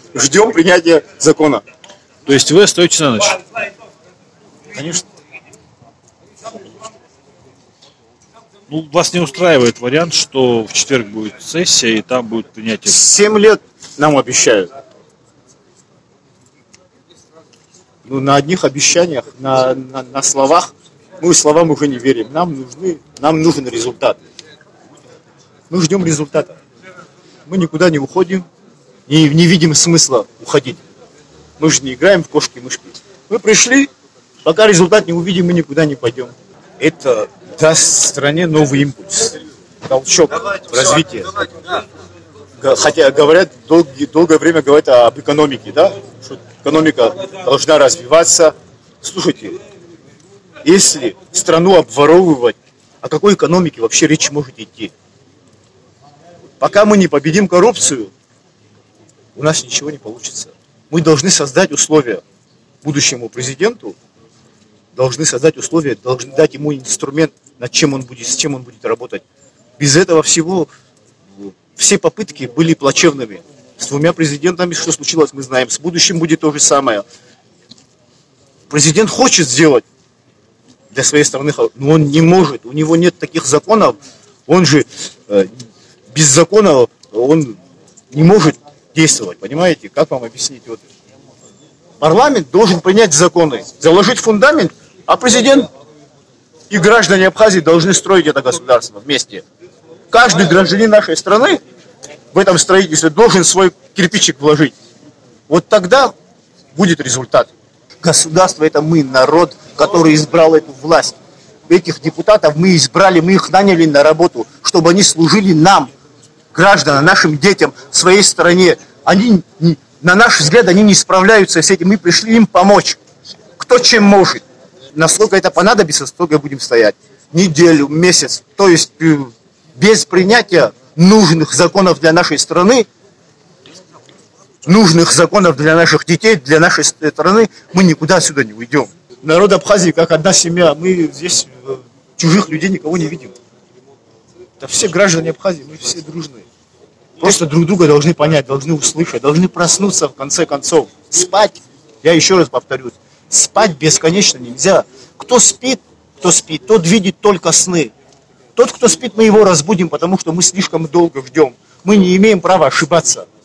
ждем принятия закона. То есть вы остаетесь на ночь? Конечно. Ну, вас не устраивает вариант, что в четверг будет сессия и там будет принятие? 7 лет нам обещают. Ну, на одних обещаниях, на словах, мы словам уже не верим. Нам нужен результат. Мы ждем результата. Мы никуда не уходим, не видим смысла уходить. Мы же не играем в кошки-мышки. Мы пришли, пока результат не увидим, мы никуда не пойдем. Это даст стране новый импульс, толчок в развитии. Хотя говорят, долгое время говорят об экономике, да? Что экономика должна развиваться. Слушайте, если страну обворовывать, о какой экономике вообще речь может идти? Пока мы не победим коррупцию, у нас ничего не получится. Мы должны создать условия будущему президенту, должны создать условия, должны дать ему инструмент, с чем он будет работать. Без этого всего все попытки были плачевными. С двумя президентами что случилось, мы знаем. С будущим будет то же самое. Президент хочет сделать для своей страны, но он не может. У него нет таких законов. Он же без законов он не может действовать. Понимаете? Как вам объяснить? Вот. Парламент должен принять законы, заложить фундамент, а президент и граждане Абхазии должны строить это государство вместе. Каждый гражданин нашей страны в этом строительстве должен свой кирпичик вложить. Вот тогда будет результат. Государство — это мы, народ, который избрал эту власть. Этих депутатов мы избрали, мы их наняли на работу, чтобы они служили нам, гражданам, нашим детям, своей стране. Они, на наш взгляд, они не справляются с этим. Мы пришли им помочь. Кто чем может. Насколько это понадобится, столько будем стоять. Неделю, месяц. То есть без принятия нужных законов для нашей страны, нужных законов для наших детей, для нашей страны, мы никуда отсюда не уйдем. Народ Абхазии как одна семья. Мы здесь чужих людей никого не видим. Это все граждане Абхазии, мы все дружные. Просто друг друга должны понять, должны услышать, должны проснуться в конце концов. Спать, я еще раз повторюсь, спать бесконечно нельзя. Кто спит, тот видит только сны. Тот, кто спит, мы его разбудим, потому что мы слишком долго ждем. Мы не имеем права ошибаться.